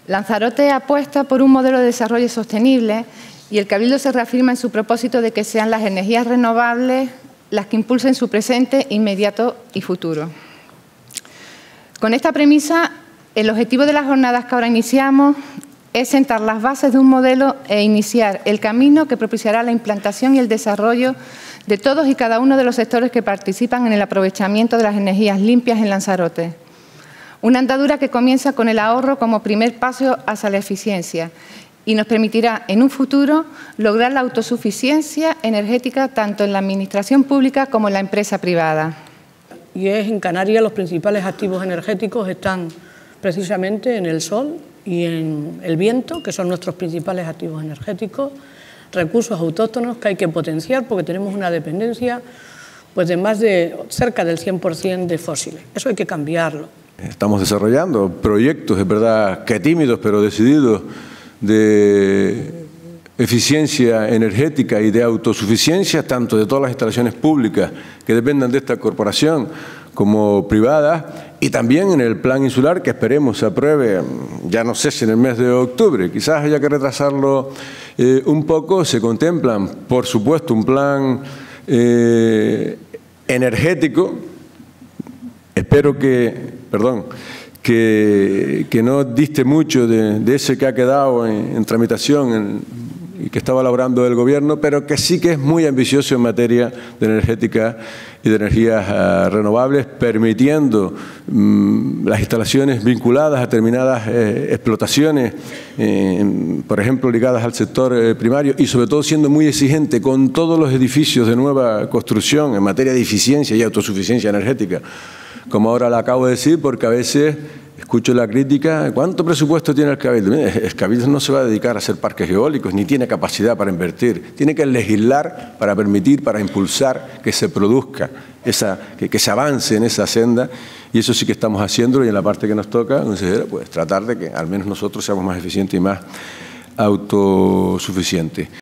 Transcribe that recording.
Lanzarote apuesta por un modelo de desarrollo sostenible y el Cabildo se reafirma en su propósito de que sean las energías renovables las que impulsen su presente, inmediato y futuro. Con esta premisa, el objetivo de las jornadas que ahora iniciamos es sentar las bases de un modelo e iniciar el camino que propiciará la implantación y el desarrollo de todos y cada uno de los sectores que participan en el aprovechamiento de las energías limpias en Lanzarote. Una andadura que comienza con el ahorro como primer paso hacia la eficiencia y nos permitirá en un futuro lograr la autosuficiencia energética tanto en la administración pública como en la empresa privada. Y en Canarias los principales activos energéticos están precisamente en el sol y en el viento, que son nuestros principales activos energéticos, recursos autóctonos que hay que potenciar porque tenemos una dependencia pues, de cerca del 100% de fósiles. Eso hay que cambiarlo. Estamos desarrollando proyectos, es verdad, que tímidos pero decididos, de eficiencia energética y de autosuficiencia, tanto de todas las instalaciones públicas que dependan de esta corporación como privadas, y también en el plan insular que esperemos se apruebe, ya no sé si en el mes de octubre, quizás haya que retrasarlo un poco. Se contemplan, por supuesto, un plan energético. Espero que no diste mucho de ese que ha quedado en tramitación y que estaba elaborando el Gobierno, pero que sí que es muy ambicioso en materia de energética y de energías renovables, permitiendo las instalaciones vinculadas a determinadas explotaciones, por ejemplo, ligadas al sector primario, y sobre todo siendo muy exigente con todos los edificios de nueva construcción en materia de eficiencia y autosuficiencia energética. Como ahora la acabo de decir, porque a veces escucho la crítica, ¿cuánto presupuesto tiene el Cabildo? El Cabildo no se va a dedicar a hacer parques eólicos, ni tiene capacidad para invertir. Tiene que legislar para permitir, para impulsar que se produzca, que se avance en esa senda, y eso sí que estamos haciéndolo, y en la parte que nos toca, consejera, pues tratar de que al menos nosotros seamos más eficientes y más autosuficientes.